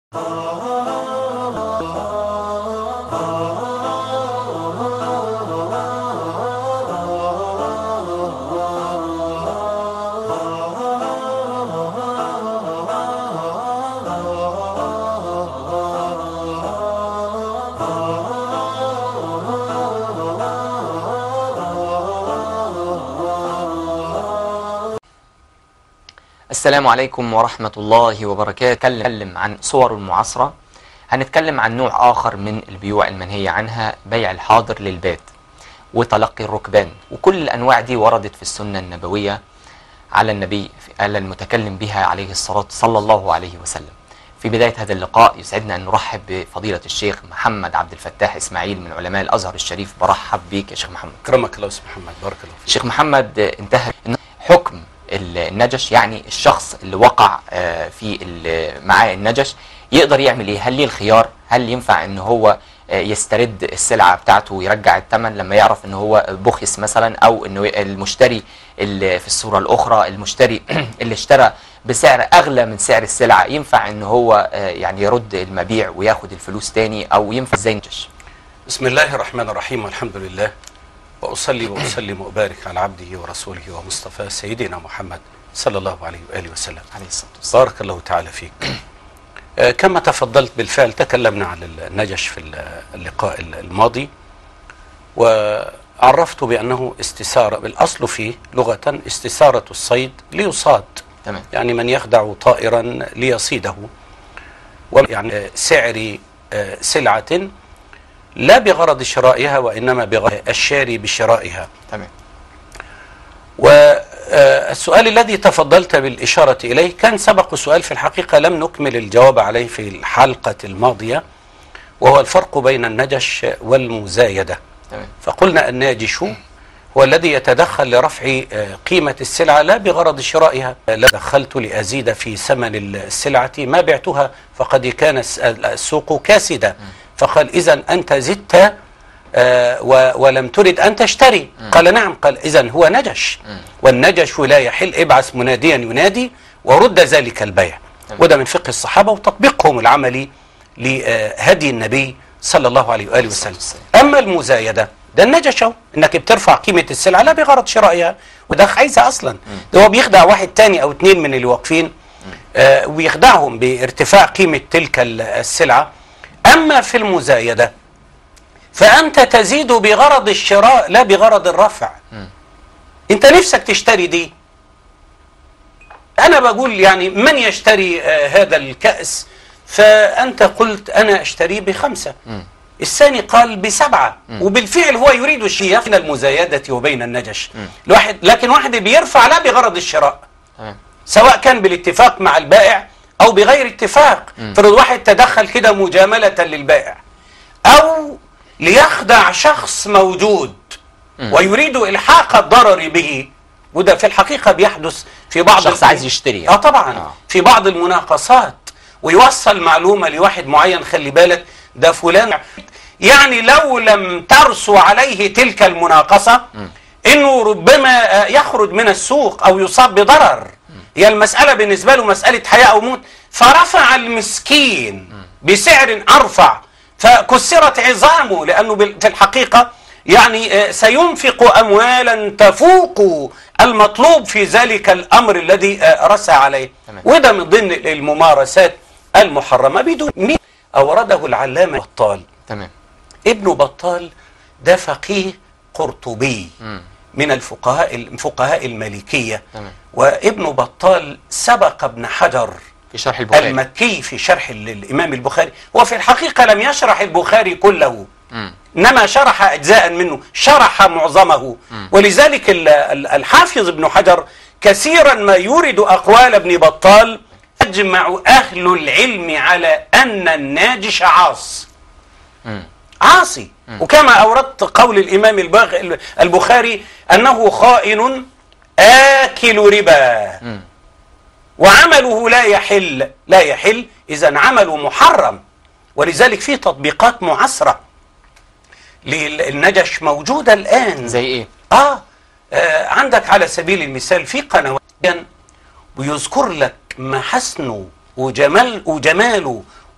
السلام عليكم ورحمة الله وبركاته. هنتكلم عن صور المعاصرة. هنتكلم عن نوع آخر من البيوع المنهية عنها، بيع الحاضر للباد وتلقي الركبان. وكل الأنواع دي وردت في السنة النبوية على النبي المتكلم بها عليه الصلاة صلى الله عليه وسلم. في بداية هذا اللقاء يسعدنا أن نرحب بفضيلة الشيخ محمد عبد الفتاح إسماعيل من علماء الأزهر الشريف. برحب بك يا شيخ محمد. كرمك الله أستاذ محمد، بارك الله فيك. شيخ محمد، انتهى حكم النجش، يعني الشخص اللي وقع في معاه النجش يقدر يعمل ايه؟ هل ليه الخيار؟ هل ينفع ان هو يسترد السلعة بتاعته ويرجع الثمن لما يعرف ان هو بخس مثلا، او انه المشتري اللي في الصورة الاخرى المشتري اللي اشترى بسعر اغلى من سعر السلعة ينفع ان هو يعني يرد المبيع وياخد الفلوس تاني، او ينفع ازاي النجش؟ بسم الله الرحمن الرحيم، والحمد لله، وأصلي وأسلم وأبارك على عبده ورسوله ومصطفاه سيدنا محمد صلى الله عليه وآله وسلم. عليه الصلاة والسلام. بارك الله تعالى فيك. كما تفضلت بالفعل تكلمنا عن النجش في اللقاء الماضي، وعرفت بأنه استثارة، بالأصل فيه لغة استثارة الصيد ليصاد. تمام. يعني من يخدع طائرا ليصيده، يعني سعر سلعة لا بغرض شرائها وإنما بغرض الشاري بشرائها. تمام. والسؤال الذي تفضلت بالإشارة إليه كان سبق سؤال في الحقيقة لم نكمل الجواب عليه في الحلقة الماضية، وهو الفرق بين النجش والمزايدة. تمام. فقلنا الناجش هو الذي يتدخل لرفع قيمة السلعة لا بغرض شرائها. لا دخلت لأزيد في ثمن السلعة ما بعتها فقد كان السوق كاسدة، فقال إذن أنت زدت ولم ترد أن تشتري. قال نعم. قال إذن هو نجش، والنجش لا يحل. ابعث مناديا ينادي ورد ذلك البيع. وده من فقه الصحابة وتطبيقهم العملي لهدي النبي صلى الله عليه وآله وسلم. أما المزايدة ده النجش، انك بترفع قيمة السلعة لا بغرض شرائها، وده عايزة أصلا. ده هو بيخدع واحد تاني أو اتنين من اللي واقفين، ويخدعهم بارتفاع قيمة تلك السلعة. أما في المزايدة فأنت تزيد بغرض الشراء لا بغرض الرفع. أنت نفسك تشتري دي، أنا بقول يعني من يشتري هذا الكأس؟ فأنت قلت أنا أشتريه ب5، الثاني قال ب7، وبالفعل هو يريد الشيء بين المزايدة وبين النجش. لكن واحد بيرفع لا بغرض الشراء، سواء كان بالاتفاق مع البائع أو بغير اتفاق. فرض واحد تدخل كده مجاملة للبائع أو ليخدع شخص موجود ويريد إلحاق الضرر به، وده في الحقيقة بيحدث في بعض شخص عايز يشتري طبعا في بعض المناقصات، ويوصل معلومة لواحد معين، خلي بالك ده فلان، يعني لو لم ترسو عليه تلك المناقصة إنه ربما يخرج من السوق أو يصاب بضرر. هي المسألة بالنسبة له مسألة حياة أو موت، فرفع المسكين بسعر أرفع فكسرت عظامه، لأنه في الحقيقة يعني سينفق أموالا تفوق المطلوب في ذلك الأمر الذي رسى عليه. وده من ضمن الممارسات المحرمة بدون مين. أورده العلامة بطال. تمام. ابن بطال ده فقيه قرطبي من الفقهاء المالكية. تمام. وابن بطال سبق ابن حجر في شرح البخاري المكي في شرح الإمام البخاري، وفي الحقيقة لم يشرح البخاري كله، إنما شرح أجزاء منه، شرح معظمه. ولذلك الحافظ ابن حجر كثيرا ما يورد أقوال ابن بطال. يجمع أهل العلم على أن الناجش عاصي. وكما أوردت قول الإمام البخاري أنه خائن آكل ربا، وعمله لا يحل إذن عمله محرم. ولذلك في تطبيقات معاصرة للنجش موجودة الآن. زي إيه؟ عندك على سبيل المثال في قنوات ويذكر لك محاسنه وجماله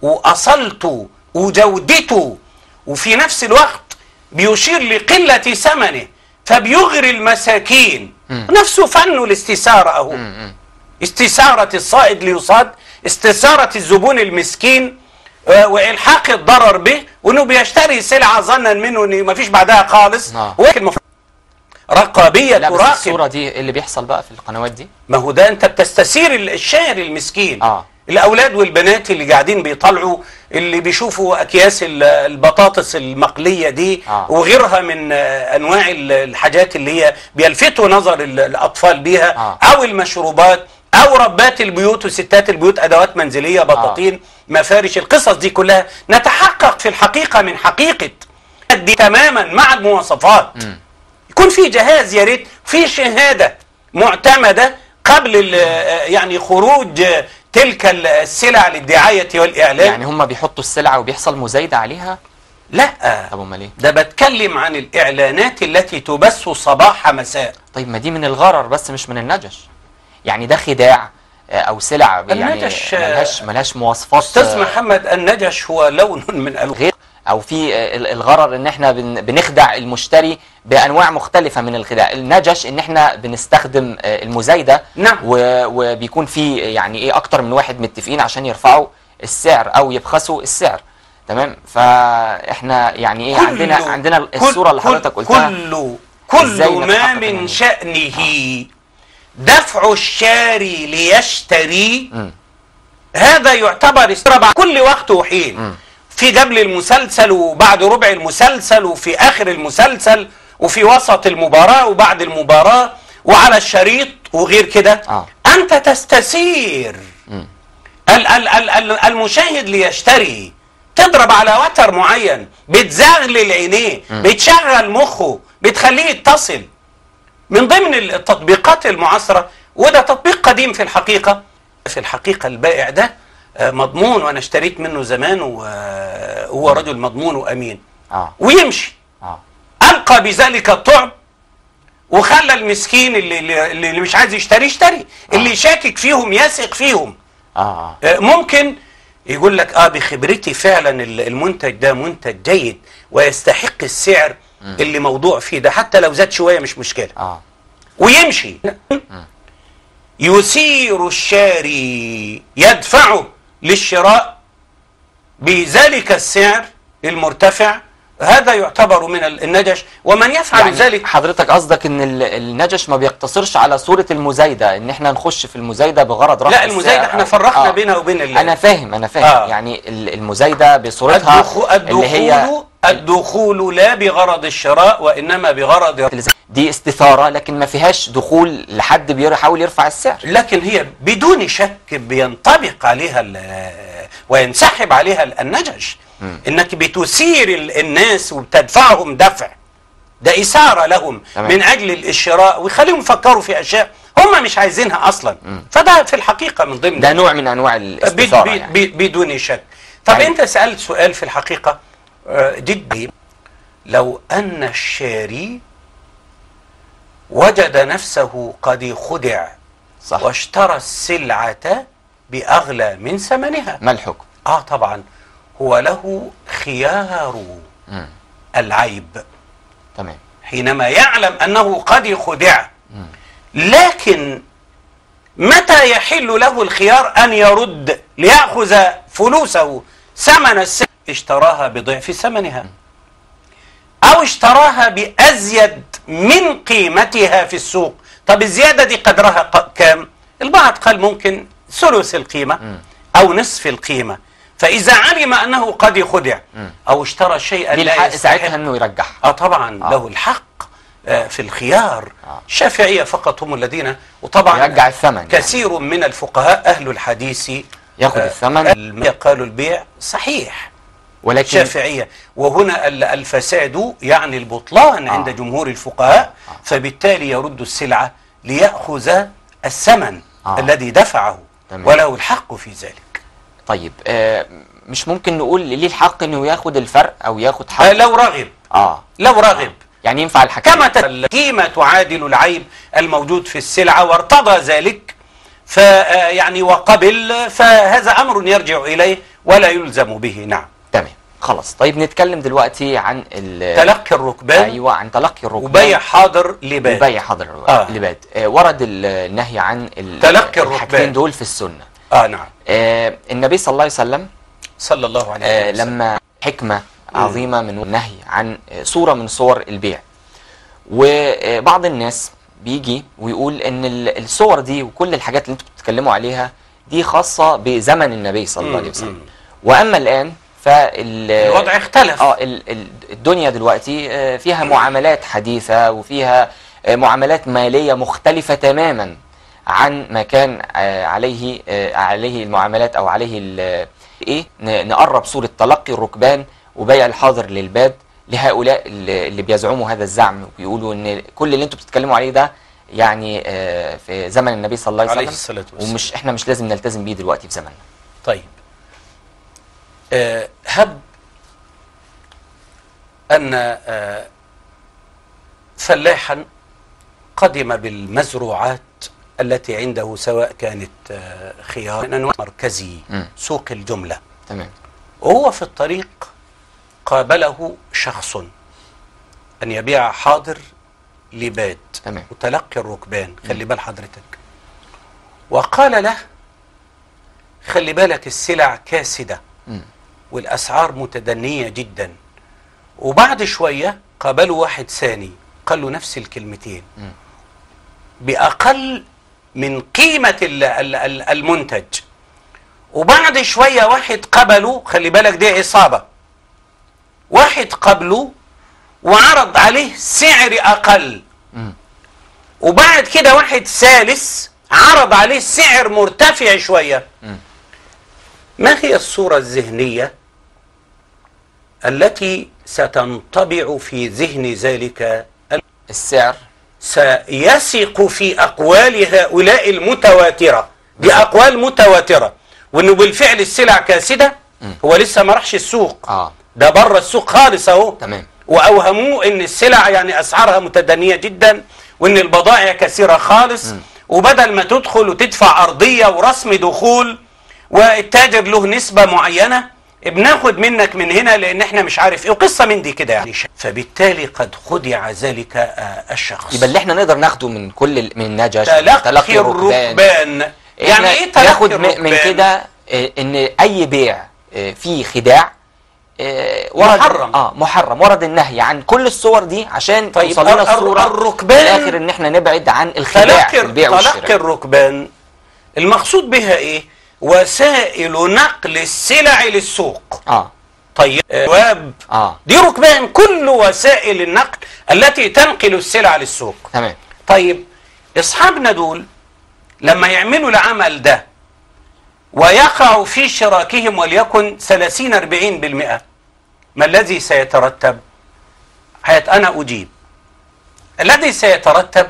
وأصلته وجودته، وفي نفس الوقت بيشير لقلة ثمنه فبيغري المساكين. نفسه فن الاستثارة أهو، استثارة الصائد ليصاد، استثارة الزبون المسكين، وإلحاق الضرر به، وأنه بيشتري سلعة ظنا منه أنه ما فيش بعدها خالص. ولكن رقابية لا، بس تراقب. الصورة دي إيه اللي بيحصل بقى في القنوات دي؟ ما هو ده أنت بتستثير الشاعر المسكين. الأولاد والبنات اللي قاعدين بيطلعوا، اللي بيشوفوا أكياس البطاطس المقلية دي وغيرها من أنواع الحاجات اللي هي بيلفتوا نظر الأطفال بيها، أو المشروبات، أو ربات البيوت وستات البيوت أدوات منزلية، بطاطين، مفارش، القصص دي كلها نتحقق في الحقيقة من حقيقة دي تماما مع المواصفات. يكون في جهاز، يا ريت في شهادة معتمدة قبل يعني خروج تلك السلع للدعاية والإعلان. يعني هم بيحطوا السلعة وبيحصل مزايدة عليها؟ لا، طب امال ايه؟ ده بتكلم عن الإعلانات التي تبث صباح مساء. طيب ما دي من الغرر بس مش من النجش، يعني ده خداع او سلع يعني ملهاش مواصفات. استاذ محمد، النجش هو لون من الغير، او في الغرر ان احنا بنخدع المشتري بانواع مختلفه من الخداع. النجش ان احنا بنستخدم المزايده. نعم. وبيكون في يعني ايه اكتر من واحد متفقين عشان يرفعوا السعر او يبخسوا السعر. تمام. فاحنا يعني ايه عندنا الصوره اللي حضرتك قلتها. كل ما من شأنه دفع الشاري ليشتري، هذا يعتبر استربع كل وقت وحين، في قبل المسلسل وبعد ربع المسلسل وفي آخر المسلسل وفي وسط المباراة وبعد المباراة وعلى الشريط وغير كده. أنت تستثير المشاهد ليشتري، تضرب على وتر معين، بتزغلل عينيه، بتشغل مخه، بتخليه يتصل. من ضمن التطبيقات المعاصرة، وده تطبيق قديم في الحقيقة، البائع ده مضمون، وانا اشتريت منه زمان، وهو رجل مضمون وامين، ويمشي. القى بذلك الطعم وخلى المسكين اللي مش عايز يشتري، اللي شاكك فيهم يثق فيهم. ممكن يقول لك بخبرتي فعلا المنتج ده منتج جيد ويستحق السعر اللي موضوع فيه ده، حتى لو زاد شوية مش مشكلة. ويمشي. يثير الشاري، يدفعه للشراء بذلك السعر المرتفع. هذا يعتبر من النجش، ومن يفعل يعني ذلك. حضرتك قصدك ان النجش ما بيقتصرش على صورة المزايدة، ان احنا نخش في المزايدة بغرض رفع لا، المزايدة احنا فرقنا بينها وبين انا فاهم يعني المزايدة بصورتها اللي هي الدخول لا بغرض الشراء وإنما بغرض دي استثارة، لكن ما فيهاش دخول لحد بيحاول يرفع السعر. لكن هي بدون شك بينطبق عليها وينسحب عليها النجش. إنك بتثير الناس وبتدفعهم دفع، ده إثارة لهم من أجل الشراء، ويخليهم يفكروا في أشياء هم مش عايزينها أصلا. فده في الحقيقة من ضمن ده نوع من أنواع الاستثارة يعني. بدون شك. طب أنت سألت سؤال في الحقيقة جدي، لو أن الشاري وجد نفسه قد خدع واشترى السلعة بأغلى من ثمنها، ما الحكم؟ طبعا هو له خيار العيب. تمام. حينما يعلم أنه قد خدع، لكن متى يحل له الخيار أن يرد ليأخذ فلوسه ثمن السلعة؟ اشتراها بضعف ثمنها، أو اشتراها بأزيد من قيمتها في السوق. طب الزيادة دي قدرها كام؟ البعض قال ممكن ثلث القيمة أو نصف القيمة. فإذا علم أنه قد خدع أو اشترى شيئا لا يستحق، ساعتها أنه يرجح. طبعا له الحق في الخيار. الشافعية فقط هم الذين، وطبعا يرجع الثمن. كثير من الفقهاء أهل الحديث ياخذ الثمن. قالوا البيع صحيح، ولكن الشافعية. وهنا الفساد يعني البطلان عند جمهور الفقهاء، فبالتالي يرد السلعة ليأخذ الثمن الذي دفعه. تمام. وله الحق في ذلك. طيب مش ممكن نقول ليه الحق انه ياخد الفرق او ياخد حق؟ لو رغب. لو رغب. يعني ينفع الحكاية كما القيمة تعادل العيب الموجود في السلعة وارتضى ذلك، فيعني وقبل، فهذا أمر يرجع إليه ولا يلزم به. نعم. تمام خلاص. طيب نتكلم دلوقتي عن تلقي الركبان. ايوه، عن تلقي الركبان وبيع حاضر لباد. وبيع حاضر لباد. ورد النهي عن تلقي الحاجتين دول في السنة. نعم. النبي صلى الله عليه وسلم صلى الله عليه وسلم لما حكمة عظيمة من النهي عن صورة من صور البيع، وبعض الناس بيجي ويقول ان الصور دي وكل الحاجات اللي انتوا بتتكلموا عليها دي خاصة بزمن النبي صلى الله عليه وسلم، واما الان الوضع اختلف. الدنيا دلوقتي فيها معاملات حديثة وفيها معاملات مالية مختلفة تماما عن ما كان عليه المعاملات او عليه نقرب صورة تلقي الركبان وبيع الحاضر للباد لهؤلاء اللي بيزعموا هذا الزعم وبيقولوا ان كل اللي انتوا بتتكلموا عليه ده يعني في زمن النبي صلى الله عليه وسلم، ومش احنا مش لازم نلتزم بيه دلوقتي في زمننا. طيب هب أن فلاحا قدم بالمزروعات التي عنده، سواء كانت خيار من أنواع مركزي سوق الجملة. تمام. وهو في الطريق قابله شخص أن يبيع حاضر لباد. تمام. وتلقي الركبان. خلي بال حضرتك. وقال له خلي بالك السلع كاسدة والأسعار متدنية جدا. وبعد شوية قابله واحد ثاني قال له نفس الكلمتين بأقل من قيمة المنتج. وبعد شوية واحد قبله، خلي بالك دي عصابة، واحد قبله وعرض عليه سعر أقل. وبعد كده واحد ثالث عرض عليه سعر مرتفع شوية. ما هي الصورة الذهنية التي ستنطبع في ذهن ذلك السعر؟ سيثق في أقوال هؤلاء المتواترة. دي أقوال متواترة، وأنه بالفعل السلع كاسدة. هو لسه ما راحش السوق، ده بره السوق خالص اهو. تمام. وأوهموه أن السلع يعني أسعارها متدنية جدا، وأن البضائع كثيرة خالص. وبدل ما تدخل وتدفع أرضية ورسم دخول والتاجر له نسبة معينة، بناخد منك من هنا لأن احنا مش عارف ايه وقصة من دي كده يعني. فبالتالي قد خدع ذلك الشخص. يبقى اللي احنا نقدر ناخده من كل من نجش تلقي الركبان. يعني ايه تلقي ناخد الركبان؟ من كده ان اي بيع فيه خداع ورد محرم. ورد النهي عن كل الصور دي عشان توصل لنا الصورة الركبان في الاخر ان احنا نبعد عن الخداع في البيع والشراء. تلقي الركبان المقصود بها ايه؟ وسائل نقل السلع للسوق. طيب جواب. دي ركبان كل وسائل النقل التي تنقل السلع للسوق. تمام. طيب اصحابنا دول لما يعملوا العمل ده ويقع في شراكهم وليكن 30-40%، ما الذي سيترتب؟ أنا أجيب. الذي سيترتب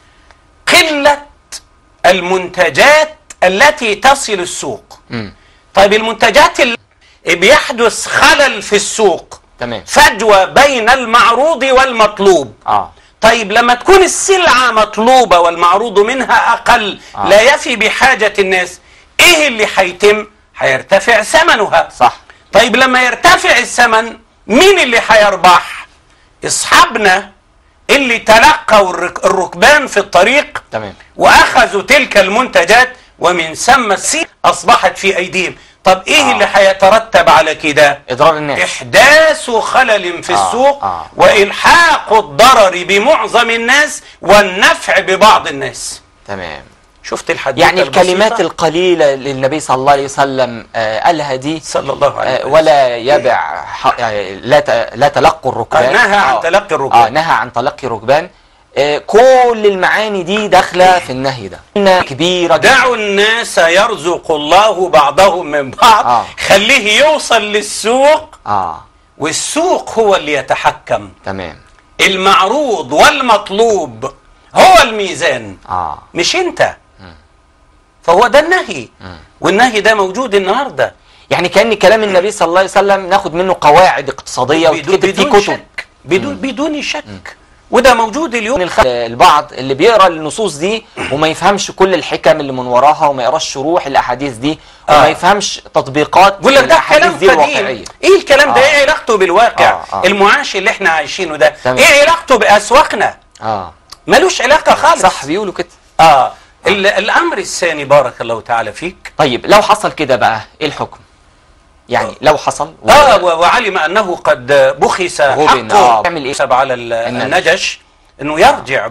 قلة المنتجات التي تصل السوق. طيب المنتجات اللي بيحدث خلل في السوق. تمام. فجوة بين المعروض والمطلوب. طيب لما تكون السلعة مطلوبة والمعروض منها أقل لا يفي بحاجة الناس، إيه اللي هيتم؟ هيرتفع ثمنها. صح. طيب لما يرتفع الثمن مين اللي هيربح؟ أصحابنا اللي تلقوا الركبان في الطريق. تمام. وأخذوا تلك المنتجات ومن ثم السلع أصبحت في أيديهم. طب إيه اللي هيترتب على كده؟ إضرار الناس، إحداث خلل في السوق وإلحاق الضرر بمعظم الناس والنفع ببعض الناس. تمام. شفت الحديث يعني الكلمات القليلة للنبي صلى الله عليه وسلم قالها دي صلى الله عليه وسلم، ولا يبع لا تلقوا الركبان. نهى عن تلقي الركبان. نهى عن تلقي الركبان. كل المعاني دي داخله في النهي ده كبيره جدا. دعوا الناس يرزق الله بعضهم من بعض. خليه يوصل للسوق. والسوق هو اللي يتحكم. تمام. المعروض والمطلوب هو الميزان. مش انت. فهو ده النهي. والنهي ده موجود النهارده. يعني كأن كلام النبي صلى الله عليه وسلم ناخد منه قواعد اقتصاديه وتكتب في كتب. بدون شك. وده موجود اليوم. البعض اللي بيقرا النصوص دي وما يفهمش كل الحكم اللي من وراها، وما يقراش شروح الاحاديث دي، وما يفهمش تطبيقات بقول لك ده الاحاديث دي الواقعيه. ايه الكلام ده؟ ايه علاقته بالواقع المعاش اللي احنا عايشينه ده؟ ايه علاقته باسواقنا؟ ملوش علاقه خالص. صح، بيقولوا كده. الامر الثاني بارك الله تعالى فيك. طيب لو حصل كده بقى ايه الحكم؟ يعني لو حصل وعلم انه قد بخس حقه، يعمل ايه على النجش؟ انه يرجع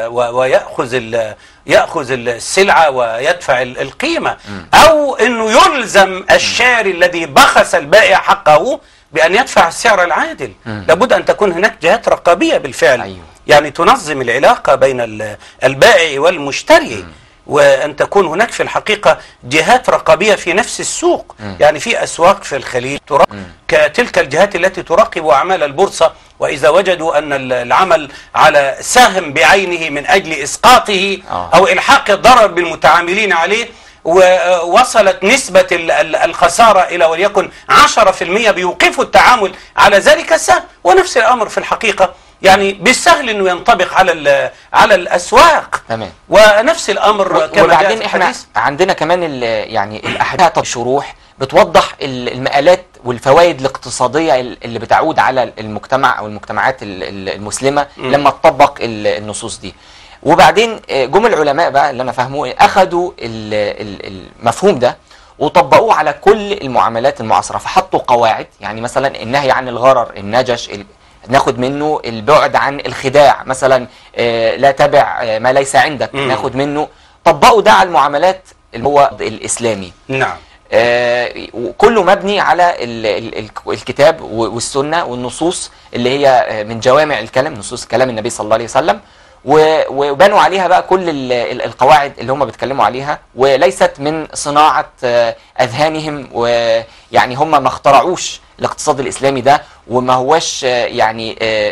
ياخذ السلعه ويدفع القيمه، او انه يلزم الشاري الذي بخس البائع حقه بان يدفع السعر العادل. لابد ان تكون هناك جهات رقابيه بالفعل، يعني تنظم العلاقه بين البائع والمشتري، وأن تكون هناك في الحقيقة جهات رقابية في نفس السوق. يعني في أسواق في الخليج كتلك الجهات التي تراقب أعمال البورصة، وإذا وجدوا أن العمل على سهم بعينه من أجل إسقاطه أو إلحاق الضرر بالمتعاملين عليه، ووصلت نسبة الخسارة إلى وليكن 10%، بيوقفوا التعامل على ذلك السهم. ونفس الأمر في الحقيقة يعني بالسهل انه ينطبق على الاسواق. تمام. ونفس الامر كما وبعدين احنا عندنا كمان يعني الاحاديث شروح بتوضح المآلات والفوائد الاقتصاديه اللي بتعود على المجتمع او المجتمعات المسلمه لما تطبق النصوص دي. وبعدين جم العلماء بقى اللي انا فاهمه اخذوا المفهوم ده وطبقوه على كل المعاملات المعاصره، فحطوا قواعد. يعني مثلا النهي عن الغرر، النجش، ناخد منه البعد عن الخداع، مثلا لا تبع ما ليس عندك، ناخد منه. طبقوا ده على المعاملات اللي هو الإسلامي. نعم. كله مبني على الكتاب والسنة والنصوص اللي هي من جوامع الكلام، نصوص كلام النبي صلى الله عليه وسلم، وبنوا عليها بقى كل القواعد اللي هم بيتكلموا عليها، وليست من صناعة أذهانهم، ويعني هم ما اخترعوش الاقتصاد الإسلامي ده، وما هوش يعني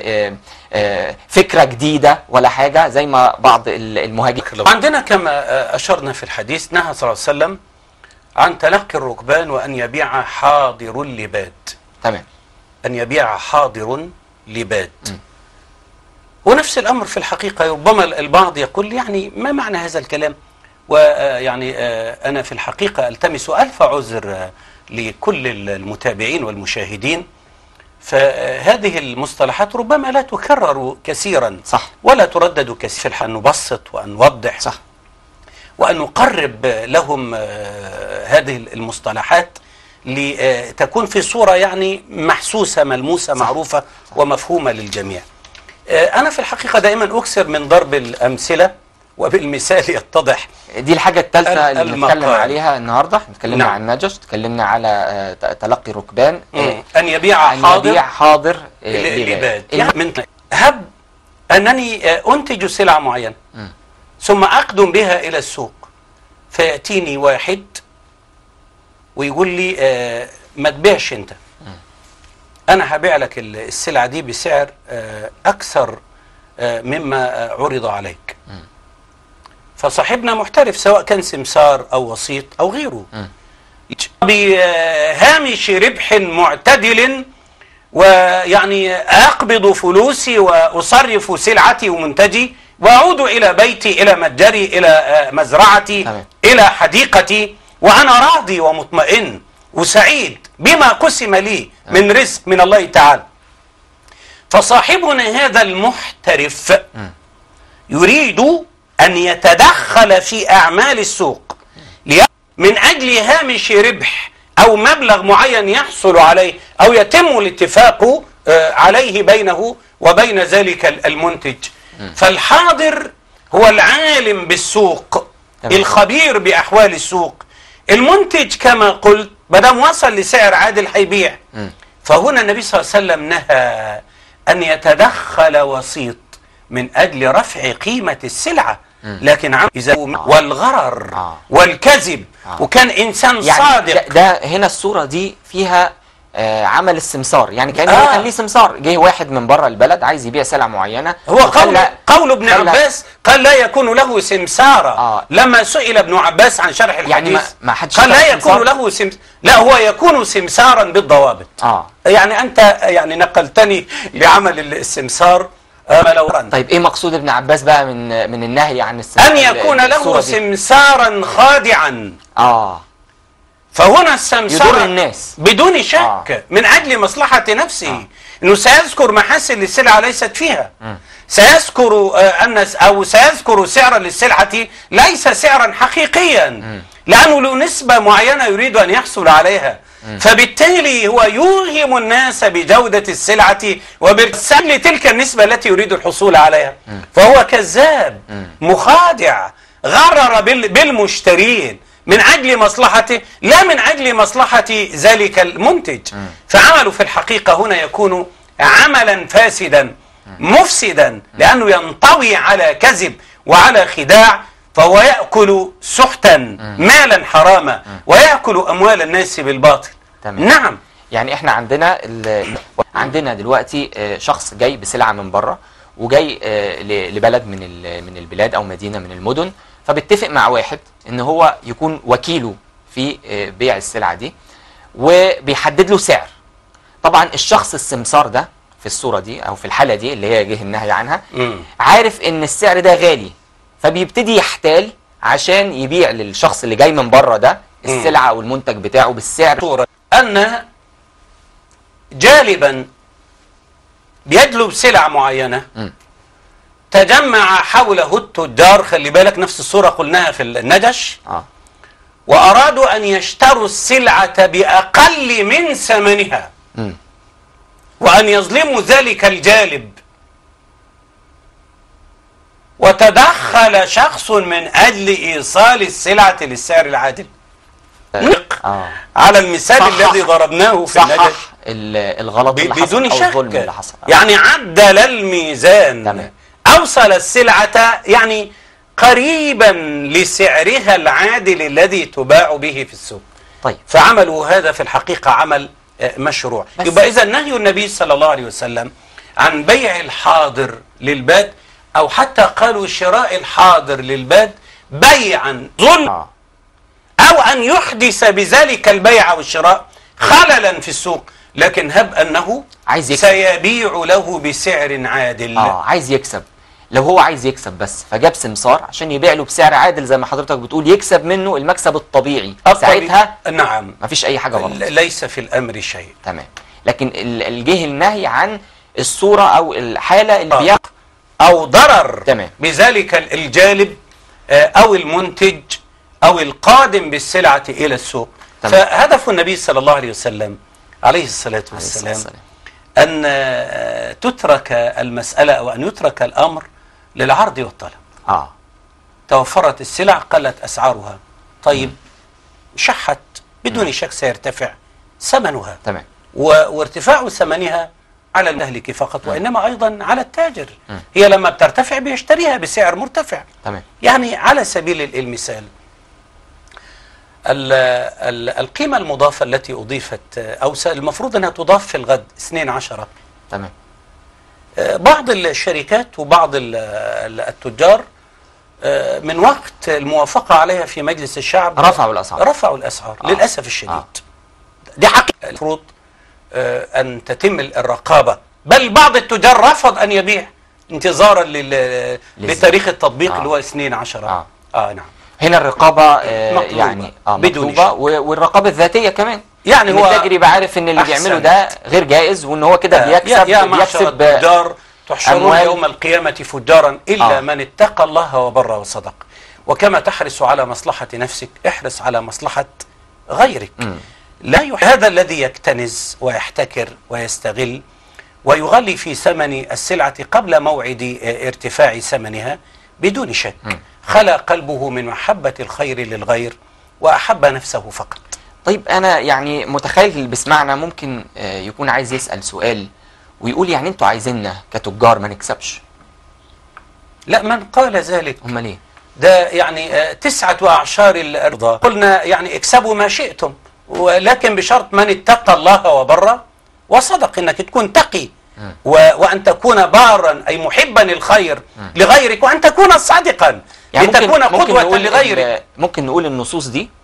فكرة جديدة ولا حاجة زي ما بعض المهاجرين. عندنا كما أشرنا في الحديث نهى صلى الله عليه وسلم عن تلقي الركبان وأن يبيع حاضر لباد. تمام. أن يبيع حاضر لباد. ونفس الأمر في الحقيقة. ربما البعض يقول يعني ما معنى هذا الكلام؟ ويعني أنا في الحقيقة ألتمس ألف عذر لكل المتابعين والمشاهدين، فهذه المصطلحات ربما لا تكرر كثيرا. صح. ولا تردد كثيرا. أن نبسط وأن نوضح. صح. وأن نقرب لهم هذه المصطلحات لتكون في صورة يعني محسوسة ملموسة. صح. معروفة. صح. ومفهومة للجميع. أنا في الحقيقة دائما أكثر من ضرب الأمثلة، وبالمثال يتضح. دي الحاجة الثالثة اللي بنتكلم عليها النهاردة. اتكلمنا عن النجش، اتكلمنا على تلقي ركبان، أن يبيع حاضر لباد. يعني هب أنني أنتج سلعة معينة ثم أقدم بها إلى السوق، فيأتيني واحد ويقول لي ما تبيعش أنت، أنا هبيع لك السلعة دي بسعر أكثر مما عرض عليك. فصاحبنا محترف، سواء كان سمسار أو وسيط أو غيره، بهامش ربح معتدل، ويعني أقبض فلوسي وأصرف سلعتي ومنتجي وأعود إلى بيتي، إلى متجري، إلى مزرعتي، إلى حديقتي، وأنا راضي ومطمئن وسعيد بما قسم لي من رزق من الله تعالى. فصاحبنا هذا المحترف يريد أن يتدخل في أعمال السوق من أجل هامش ربح أو مبلغ معين يحصل عليه أو يتم الاتفاق عليه بينه وبين ذلك المنتج. فالحاضر هو العالم بالسوق، الخبير بأحوال السوق. المنتج كما قلت بدم وصل لسعر عادل هيبيع. فهنا النبي صلى الله عليه وسلم نهى أن يتدخل وسيط من أجل رفع قيمة السلعة، لكن إذا والغرر والكذب وكان إنسان يعني صادق. ده هنا الصورة دي فيها عمل السمسار، يعني كأنه كان ليه سمسار، جه واحد من بره البلد عايز يبيع سلعة معينة. هو قول ابن عباس قال لا يكون له سمسارة. لما سئل ابن عباس عن شرح الحديث يعني ما حدش قال لا يكون له لا، هو يكون سمسارا بالضوابط. يعني أنت يعني نقلتني لعمل السمسار، طيب ايه مقصود ابن عباس بقى من النهي عن السمسار؟ أن يكون له سمسارا خادعا. فهنا السمسار يضر الناس بدون شك من أجل مصلحة نفسه، أنه سيذكر محاسن للسلعة ليست فيها، سيذكر سيذكر سعرا للسلعة ليس سعرا حقيقيا، لأنه له نسبة معينة يريد أن يحصل عليها، فبالتالي هو يوهم الناس بجودة السلعة وبرسال تلك النسبة التي يريد الحصول عليها. فهو كذاب مخادع، غرر بالمشترين من أجل مصلحته لا من أجل مصلحة ذلك المنتج. فعمله في الحقيقة هنا يكون عملا فاسدا مفسدا، لأنه ينطوي على كذب وعلى خداع، فهو يأكل سحتا مالا حراما ويأكل أموال الناس بالباطل. تمام. نعم. يعني احنا عندنا دلوقتي شخص جاي بسلعة من بره، وجاي لبلد من البلاد أو مدينة من المدن، فبيتفق مع واحد ان هو يكون وكيله في بيع السلعة دي، وبيحدد له سعر. طبعا الشخص السمسار ده في الصورة دي او في الحالة دي اللي هي جه النهي عنها عارف ان السعر ده غالي، فبيبتدي يحتال عشان يبيع للشخص اللي جاي من بره ده السلعة او المنتج بتاعه بالسعر. أن جالبا بيجلب سلع معينة تجمع حوله التجار، خلي بالك نفس الصورة قلناها في النجش، وأرادوا أن يشتروا السلعة بأقل من ثمنها وأن يظلموا ذلك الجالب، وتدخل شخص من أجل إيصال السلعة للسعر العادل. على المثال الذي ضربناه في النجش الغلط اللي حصل بدون أو شك، الظلم اللي حصل. يعني عدل الميزان. تمام. أوصل السلعة يعني قريبا لسعرها العادل الذي تباع به في السوق. طيب. فعملوا هذا في الحقيقة عمل مشروع. يبقى إذا نهي النبي صلى الله عليه وسلم عن بيع الحاضر للباد، أو حتى قالوا شراء الحاضر للباد بيعا ظلم، أو أن يحدث بذلك البيع والشراء خللا في السوق، لكن هب أنه عايز يكسب. سيبيع له بسعر عادل. عايز يكسب. لو هو عايز يكسب بس فجاب سمسار عشان يبيع له بسعر عادل زي ما حضرتك بتقول، يكسب منه المكسب الطبيعي، ساعتها نعم مفيش أي حاجة غلط، ليس في الأمر شيء. تمام. لكن الجه النهي عن الصورة أو الحالة اللي بيقع أو ضرر تمام. بذلك الجالب أو المنتج أو القادم بالسلعة إلى السوق. تمام. فهدف النبي صلى الله عليه وسلم عليه الصلاة والسلام أن تترك المسألة أو أن يترك الأمر للعرض والطلب. توفرت السلع قلت أسعارها، طيب شحت بدون شك سيرتفع ثمنها. تمام. وارتفاع ثمنها على المهلك فقط، وإنما أيضا على التاجر. هي لما بترتفع بيشتريها بسعر مرتفع. تمام. يعني على سبيل المثال القيمة المضافة التي أضيفت أو المفروض أنها تضاف في الغد 12. تمام. بعض الشركات وبعض التجار من وقت الموافقة عليها في مجلس الشعب رفعوا الأسعار للأسف الشديد. دي حقيقة المفروض أن تتم الرقابة، بل بعض التجار رفض أن يبيع انتظارا لتاريخ التطبيق اللي هو 12. نعم. هنا الرقابة يعني مطلوبة، والرقابة الذاتية كمان. يعني هو التاجر يبقى عارف ان اللي بيعمله ده غير جائز، وان هو كده بيكسب. يا معشر التجار تحشرون يوم القيامة فجارا إلا من اتقى الله وبر وصدق. وكما تحرص على مصلحة نفسك احرص على مصلحة غيرك. هذا الذي يكتنز ويحتكر ويستغل ويغلي في ثمن السلعة قبل موعد ارتفاع ثمنها بدون شك خلى قلبه من محبة الخير للغير وأحب نفسه فقط. طيب أنا يعني متخيل اللي بيسمعنا ممكن يكون عايز يسأل سؤال ويقول يعني أنتوا عايزيننا كتجار ما نكسبش؟ لا، من قال ذلك؟ هم ليه؟ ده يعني 9 أعشار الأرض قلنا يعني اكسبوا ما شئتم، ولكن بشرط من اتقى الله وبر وصدق، انك تكون تقي وأن تكون بارا أي محبا الخير لغيرك، وأن تكون صادقا يعني لتكون قدوة لغيرك. ممكن نقول النصوص دي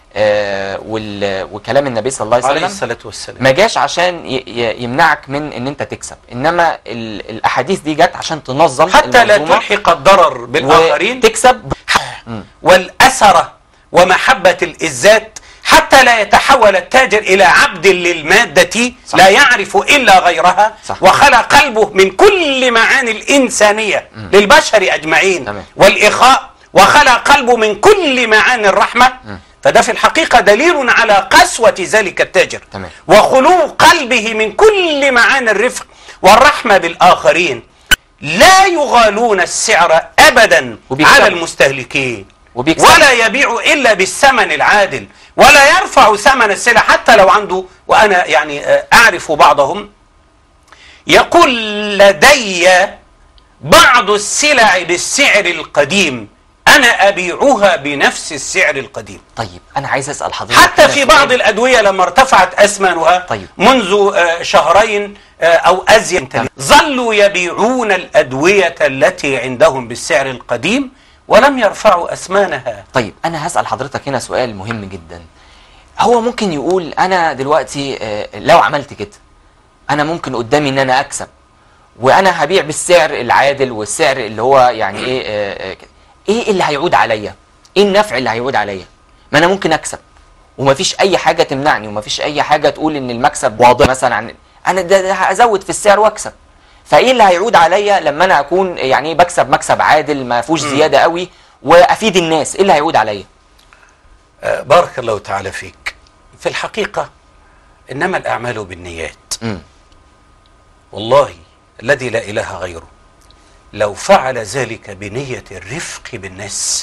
وكلام النبي صلى الله عليه عليه وسلم الصلاة والسلام ما جاش عشان يمنعك من ان انت تكسب، انما الاحاديث دي جت عشان تنظم حتى لا المنظومة تلحق الضرر بالآخرين وتكسب. والأثرة ومحبة الذات، حتى لا يتحول التاجر إلى عبد للمادة صح. لا يعرف إلا غيرها. صح. وخلق قلبه من كل معاني الإنسانية للبشر أجمعين تمام. والإخاء، وخلق قلبه من كل معاني الرحمة. فده في الحقيقة دليل على قسوة ذلك التاجر تمام. وخلو قلبه من كل معاني الرفق والرحمة بالآخرين. لا يغالون السعر أبدا على المستهلكين، ولا يبيع إلا بالثمن العادل، ولا يرفع ثمن السلع حتى لو عنده. وأنا يعني أعرف بعضهم يقول لدي بعض السلع بالسعر القديم، أنا أبيعها بنفس السعر القديم. طيب أنا عايز أسأل حضرتك، حتى في بعض الأدوية لما ارتفعت أثمانها طيب. منذ شهرين أو أزيد، ظلوا يبيعون الأدوية التي عندهم بالسعر القديم ولم يرفعوا أثمانها. طيب أنا هسأل حضرتك هنا سؤال مهم جدا. هو ممكن يقول أنا دلوقتي لو عملت كده أنا ممكن قدامي إن أنا أكسب، وأنا هبيع بالسعر العادل والسعر اللي هو يعني إيه اللي هيعود عليا؟ إيه النفع اللي هيعود عليا؟ ما أنا ممكن أكسب ومفيش أي حاجة تمنعني، ومفيش أي حاجة تقول إن المكسب واضح مثلا عن أنا ده هزود في السعر وأكسب. فإيه اللي هيعود عليا لما أنا أكون يعني بكسب مكسب عادل ما فيهوش زيادة قوي وأفيد الناس؟ إيه اللي هيعود عليا؟ بارك الله تعالى فيك. في الحقيقة إنما الأعمال بالنيات. والله الذي لا إله غيره لو فعل ذلك بنية الرفق بالناس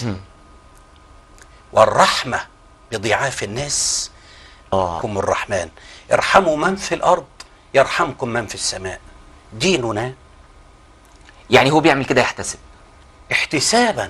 والرحمة بضعاف الناس، كم الرحمن ارحموا من في الأرض يرحمكم من في السماء. ديننا يعني هو بيعمل كده يحتسب احتسابا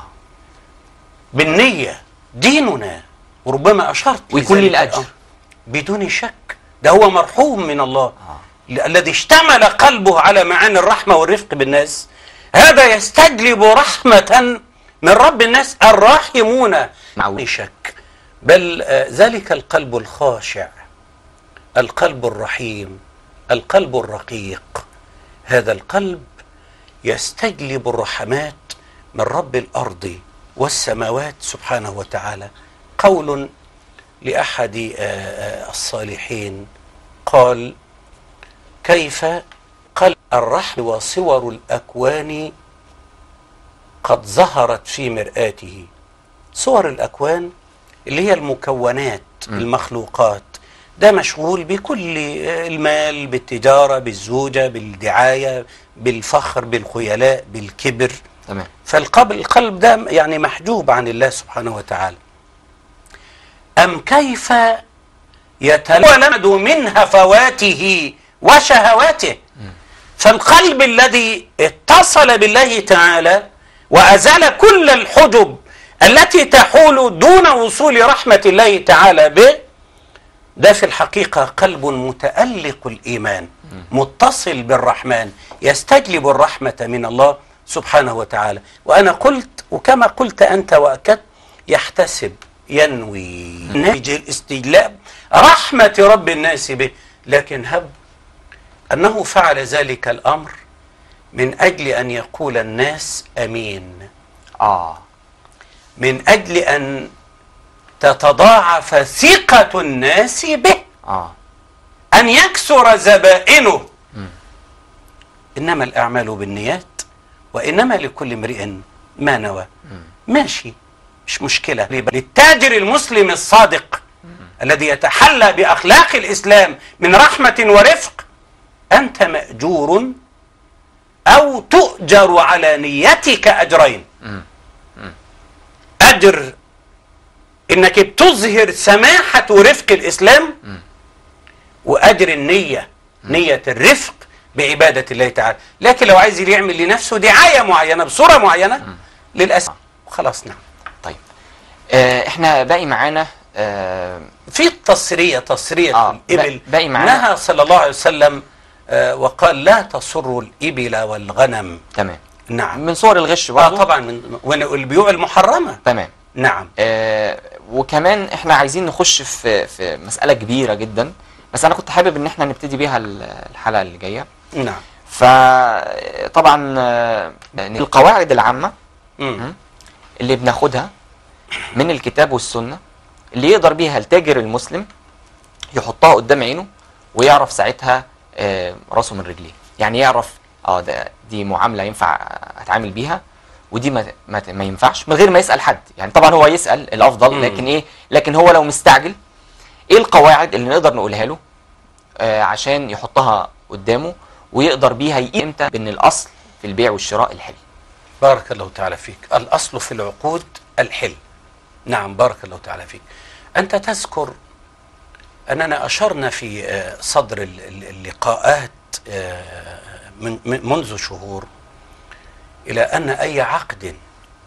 بالنية. ديننا وربما أشرت ويكون لي الأجر بدون شك. ده هو مرحوم من الله الذي اشتمل قلبه على معاني الرحمة والرفق بالناس. هذا يستجلب رحمة من رب الناس الراحمون بدون شك. بل ذلك القلب الخاشع، القلب الرحيم، القلب الرقيق، هذا القلب يستجلب الرحمات من رب الأرض والسماوات سبحانه وتعالى. قول لأحد الصالحين قال: كيف قال الرحم وصور الأكوان قد ظهرت في مرآته. صور الأكوان اللي هي المكونات المخلوقات، ده مشغول بكل المال، بالتجارة، بالزوجة، بالدعاية، بالفخر، بالخيلاء، بالكبر. تمام. فالقلب ده يعني محجوب عن الله سبحانه وتعالى. أم كيف يتولد من هفواته وشهواته. فالقلب الذي اتصل بالله تعالى وأزال كل الحجب التي تحول دون وصول رحمة الله تعالى به، ده في الحقيقة قلب متألق الإيمان متصل بالرحمن، يستجلب الرحمة من الله سبحانه وتعالى. وأنا قلت وكما قلت أنت وأكدت، يحتسب، ينوي نتيجة الاستجلاب رحمة رب الناس به، لكن هب أنه فعل ذلك الأمر من أجل أن يقول الناس أمين، من أجل أن تتضاعف ثقة الناس به، أن يكسر زبائنه. إنما الأعمال بالنيات وإنما لكل امرئ ما نوى. ماشي، مش مشكلة. للتاجر المسلم الصادق الذي يتحلى بأخلاق الإسلام من رحمة ورفق، أنت مأجور أو تؤجر على نيتك أجرين. أجر إنك بتظهر سماحة ورفق الإسلام، وأجر النية، نية الرفق بعبادة الله تعالى. لكن لو عايز يعمل لنفسه دعاية معينة بصورة معينة للأسف خلاص. نعم. طيب احنا باقي معانا في تصرية الإبل. باقي معانا نهى صلى الله عليه وسلم وقال: لا تصروا الإبل والغنم. تمام. نعم. من صور الغش برضه. طبعا، من والبيوع المحرمة. تمام. نعم. وكمان احنا عايزين نخش في مسألة كبيرة جدا، بس انا كنت حابب ان احنا نبتدي بيها الحلقة اللي جاية. نعم. فطبعا القواعد العامة اللي بناخدها من الكتاب والسنة اللي يقدر بيها التاجر المسلم يحطها قدام عينه ويعرف ساعتها راسه من رجليه، يعني يعرف دي معاملة ينفع اتعامل بيها، ودي ما ينفعش، من غير ما يسأل حد. يعني طبعا هو يسأل الافضل، لكن لكن هو لو مستعجل ايه القواعد اللي نقدر نقولها له عشان يحطها قدامه ويقدر بيها يقيم امتى بان الاصل في البيع والشراء الحل. بارك الله تعالى فيك. الاصل في العقود الحل. نعم، بارك الله تعالى فيك. انت تذكر اننا اشرنا في صدر اللقاءات منذ شهور الى ان اي عقد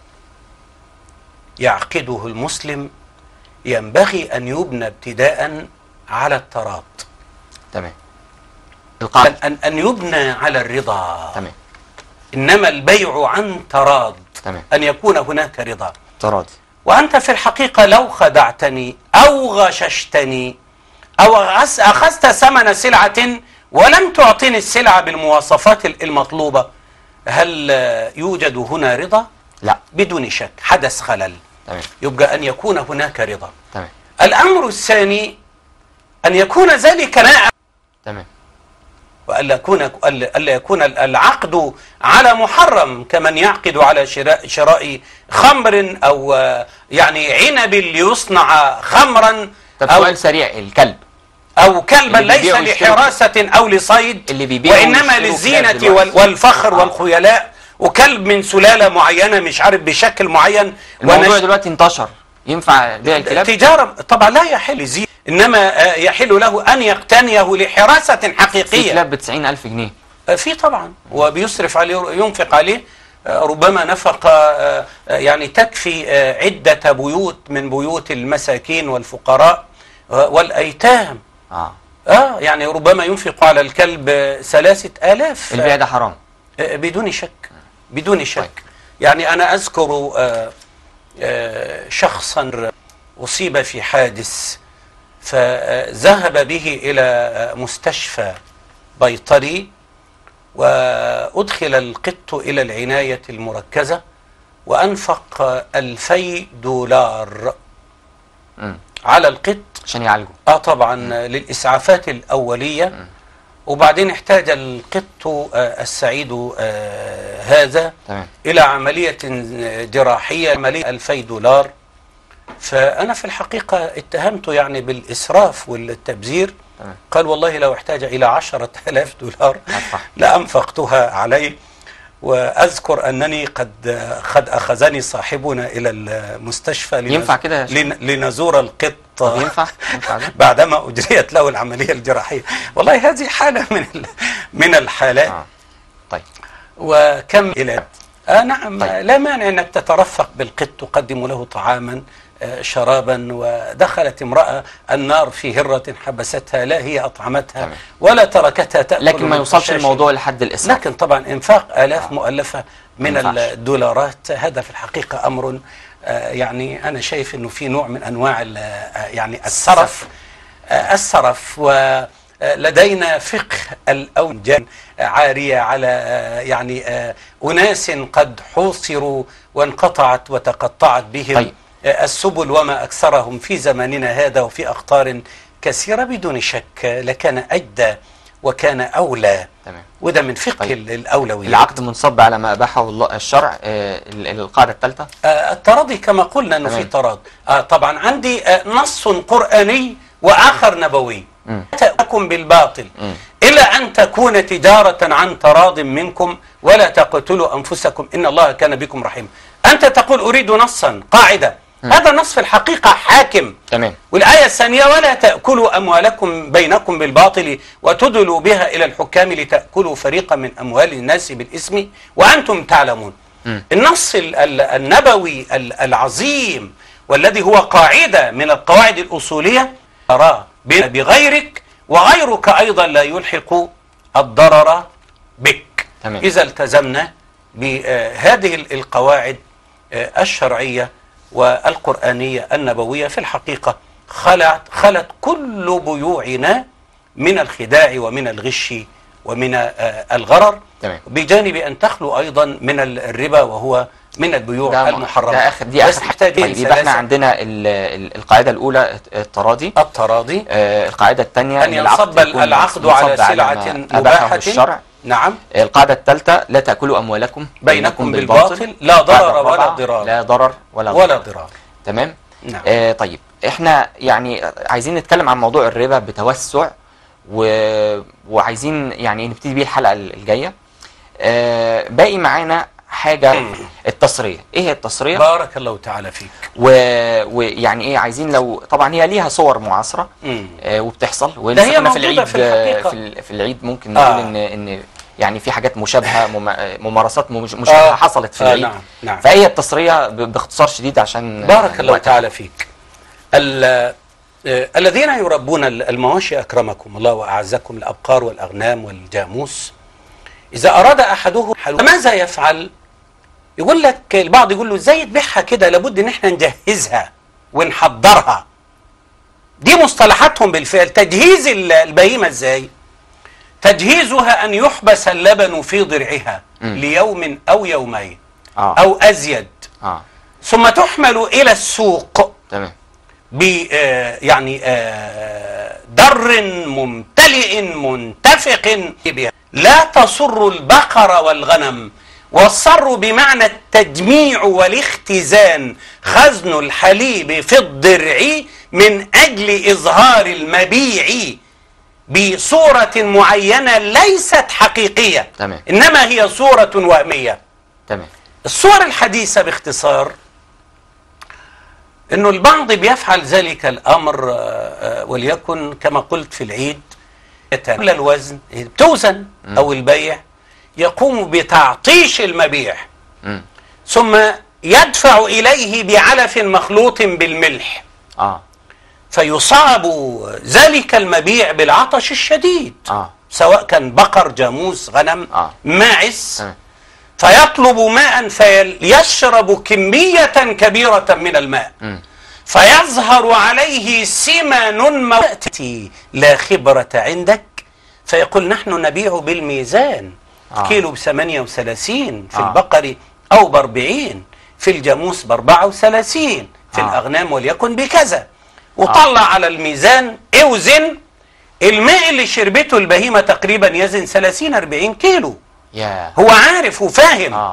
يعقده المسلم ينبغي ان يبنى ابتداء على التراض. تمام. أن يبنى على الرضا. تمام. إنما البيع عن تراض. تمام. أن يكون هناك رضا. تراضي. وأنت في الحقيقة لو خدعتني أو غششتني أو أخذت ثمن سلعة ولم تعطيني السلعة بالمواصفات المطلوبة، هل يوجد هنا رضا؟ لا، بدون شك حدث خلل. تمام. يبقى أن يكون هناك رضا. تمام. الأمر الثاني أن يكون ذلك ناء. تمام. وألا يكون العقد على محرم، كمن يعقد على شراء خمر أو يعني عنب ليصنع خمرا. طب سؤال سريع، الكلب أو كلبا ليس لحراسة أو لصيد، اللي وإنما للزينة والفخر والخيلاء، وكلب من سلالة معينة مش عارف بشكل معين. الموضوع دلوقتي انتشر، ينفع بيع الكلاب؟ تجارة طبعا لا يحل زي، إنما يحل له أن يقتنيه لحراسة حقيقية. في كلاب ب90,000 جنيه. في طبعا، وبيصرف عليه، ينفق عليه، ربما نفق يعني تكفي عدة بيوت من بيوت المساكين والفقراء والأيتام. يعني ربما ينفق على الكلب 3,000. البيع ده حرام بدون شك، بدون شك. يعني أنا أذكر شخصا أصيب في حادث، فذهب به إلى مستشفى بيطري، وأدخل القط إلى العناية المركزة، وأنفق $2,000 على القط عشان يعالجه. طبعا للإسعافات الأولية. وبعدين احتاج القط السعيد هذا إلى عملية جراحية، عملية $2,000. فأنا في الحقيقة اتهمته يعني بالإسراف والتبذير. قال والله لو احتاج إلى $10,000 لأنفقتها عليه. وأذكر أنني قد أخذني صاحبنا إلى المستشفى ينفع كده لنزور القط. ينفع بعدما أجريت له العملية الجراحية. والله هذه حالة من الحالات. طيب. وكم إلى نعم. طيب. لا مانع أنك تترفق بالقط، تقدم له طعاما شرابا. ودخلت امرأة النار في هرة حبستها، لا هي أطعمتها ولا تركتها تأكل، لكن ما يوصلش الموضوع لحد الإسراف. لكن طبعا إنفاق آلاف مؤلفة من الدولارات، هذا في الحقيقة أمر يعني أنا شايف أنه في نوع من أنواع يعني السرف. ولدينا فقه الأوجان عارية على يعني أناس قد حوصروا وانقطعت وتقطعت بهم السبل وما أكثرهم في زماننا هذا، وفي أخطار كثيرة. بدون شك لكان أجدى وكان أولى. وده من فقه الأولويات. العقد منصب على ما أباحه الله الشرع. القاعدة الثالثة التراضي، كما قلنا أنه في تراض. طبعا عندي نص قرآني وآخر نبوي. تأكم بالباطل إلا أن تكون تجارة عن تراض منكم ولا تقتلوا أنفسكم إن الله كان بكم رحيما. أنت تقول أريد نصا قاعدة، هذا النص في الحقيقة حاكم. تمام. والآية الثانية ولا تأكلوا أموالكم بينكم بالباطل وتدلوا بها إلى الحكام لتأكلوا فريقا من أموال الناس بالإثم وأنتم تعلمون. النص النبوي العظيم، والذي هو قاعدة من القواعد الأصولية، ترى بغيرك وغيرك أيضا لا يلحق الضرر بك. إذا التزمنا بهذه القواعد الشرعية والقرآنية النبوية في الحقيقة خلت كل بيوعنا من الخداع ومن الغش ومن الغرر، تمام. بجانب أن تخلو أيضا من الربا وهو من البيوع المحرمة. دي آخر حاجة. طيب يبقى احنا عندنا القاعدة الأولى التراضي. القاعدة الثانية أن ينصب العقد على سلعة مباحة الشرع. نعم. القاعدة الثالثة لا تأكلوا أموالكم بينكم بالباطل لا ضرر ولا ضرار. لا ضرر ولا ضرار. تمام. نعم. طيب احنا يعني عايزين نتكلم عن موضوع الربا بتوسع وعايزين يعني نبتدي بيه الحلقة الجاية. باقي معانا حاجة التصرية. ايه هي التصرية؟ بارك الله تعالى فيك. ويعني ايه عايزين، لو طبعا هي ليها صور معاصرة وبتحصل، وهي في العيد في العيد ممكن نقول ان يعني في حاجات مشابهة، ممارسات مشابهة حصلت في العيد. نعم. فهي التصرية باختصار شديد عشان بارك الله تعالى فيك. الذين يربون المواشي أكرمكم الله وأعزكم الأبقار والأغنام والجاموس، إذا أراد أحدهم ماذا يفعل؟ يقول لك البعض يقول له ازاي تبيعها كده، لابد ان احنا نجهزها ونحضرها. دي مصطلحاتهم بالفعل. تجهيز البهيمة ازاي؟ تجهيزها ان يحبس اللبن في ضرعها ليوم او يومين او ازيد، ثم تحمل الى السوق. تمام. يعني در ممتلئ منتفق بها. لا تصر البقر والغنم. والصر بمعنى التجميع والاختزان، خزن الحليب في الضرع من أجل إظهار المبيع بصورة معينة ليست حقيقية. تمام. إنما هي صورة وهمية. تمام. الصور الحديثة باختصار إنه البعض بيفعل ذلك الأمر، وليكن كما قلت في العيد قبل الوزن بتوزن أو البيع، يقوم بتعطيش المبيع ثم يدفع إليه بعلف مخلوط بالملح فيصاب ذلك المبيع بالعطش الشديد، سواء كان بقر جاموس غنم ماعز، فيطلب ماء فيشرب كمية كبيرة من الماء فيظهر عليه سمن موتي لا خبرة عندك، فيقول نحن نبيع بالميزان، كيلو ب38 في البقر أو ب40 في الجاموس ب34 في الأغنام وليكن بكذا، وطلع على الميزان اوزن الماء اللي شربته البهيمة تقريبا يزن 30-40 كيلو. هو عارف وفاهم.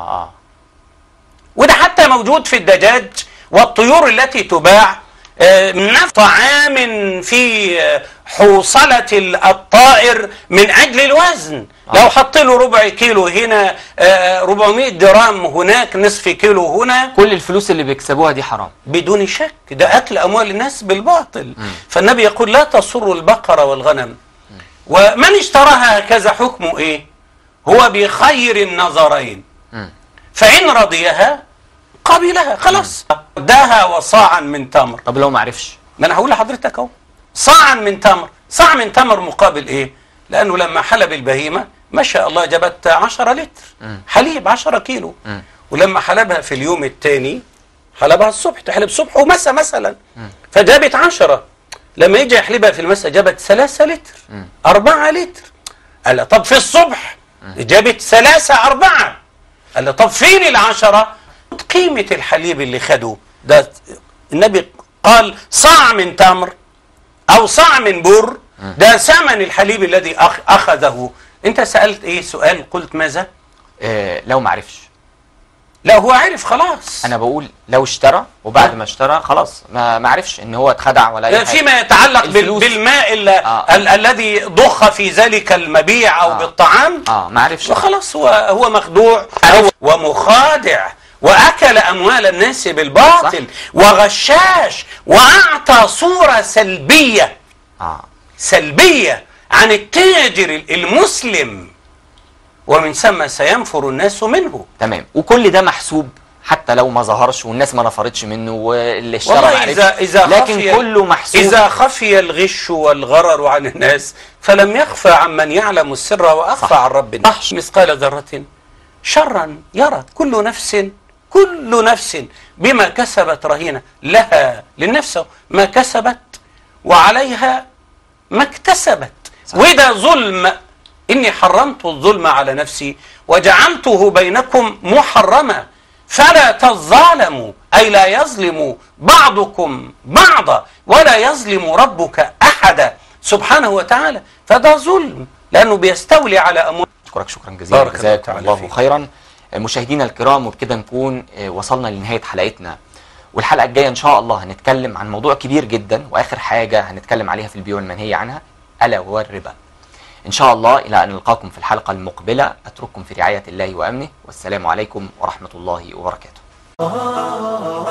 وده حتى موجود في الدجاج والطيور التي تباع من طعام في حوصلة الطائر من أجل الوزن. لو حط له ربع كيلو هنا، 400 جرام هناك، نصف كيلو هنا، كل الفلوس اللي بيكسبوها دي حرام بدون شك. ده أكل أموال الناس بالباطل. فالنبي يقول لا تصر البقر والغنم. ومن اشتراها هكذا حكمه إيه؟ هو بخير النظرين، فإن رضيها قبلها خلاص داها وصاعا من تمر. طب لو ما عرفش؟ ما انا هقول لحضرتك اهو، صاعا من تمر. صاع من تمر مقابل ايه؟ لانه لما حلب البهيمه ما شاء الله جابت 10 لتر حليب 10 كيلو، ولما حلبها في اليوم الثاني حلبها الصبح، تحلب صبح ومساء مثلا، فجابت 10. لما يجي يحلبها في المساء جابت 3 لتر 4 لتر. قال طب في الصبح جابت 3-4. قال طب فين 10؟ قيمة الحليب اللي خده ده. النبي قال صاع من تمر أو صاع من بر، ده ثمن الحليب الذي أخذه. أنت سألت إيه سؤال؟ قلت ماذا؟ لو ما عرفش. لا هو عرف خلاص. أنا بقول لو اشترى وبعد ما اشترى خلاص ما عرفش إن هو اتخدع ولا أي حاجة. فيما يتعلق بالماء الذي ضخ في ذلك المبيع أو بالطعام ما عرفش وخلاص هو مخدوع ومخادع، وأكل أموال الناس بالباطل وغشاش، وأعطى صورة سلبية سلبية عن التاجر المسلم، ومن ثم سينفر الناس منه. تمام. وكل ده محسوب حتى لو ما ظهرش والناس ما نفرتش منه واللي اشترى ما عرفش، لكن كله محسوب. إذا خفي الغش والغرر عن الناس فلم يخفى عمن يعلم السر وأخفى عن ربنا. مثقال ذرة شرا يرى، كل نفس بما كسبت رهينة، لها للنفس ما كسبت وعليها ما اكتسبت. وده ظلم، إني حرمت الظلم على نفسي وجعلته بينكم محرما فلا تظالموا، أي لا يظلم بعضكم بعضا ولا يظلم ربك أحدا سبحانه وتعالى. فده ظلم لأنه بيستولي على أمور. أشكرك شكرا جزيلا، بارك جزاكم الله فيك. خيرا. مشاهدينا الكرام، وبكده نكون وصلنا لنهاية حلقتنا، والحلقة الجاية إن شاء الله هنتكلم عن موضوع كبير جدا، وآخر حاجة هنتكلم عليها في البيوع المنهية عنها ألا وهو الربا. إن شاء الله إلى أن نلقاكم في الحلقة المقبلة، أترككم في رعاية الله وأمنه، والسلام عليكم ورحمة الله وبركاته.